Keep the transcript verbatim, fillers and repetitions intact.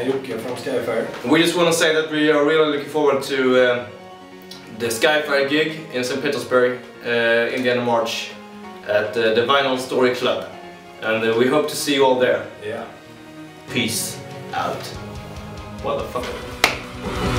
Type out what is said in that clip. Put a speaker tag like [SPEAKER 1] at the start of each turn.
[SPEAKER 1] Jocke from Skyfire.
[SPEAKER 2] We just want to say that we are really looking forward to uh, the Skyfire gig in Saint Petersburg uh, in the end of March at uh, the Vinyl Story Club. And uh, we hope to see you all there.
[SPEAKER 1] Yeah.
[SPEAKER 2] Peace out, motherfucker.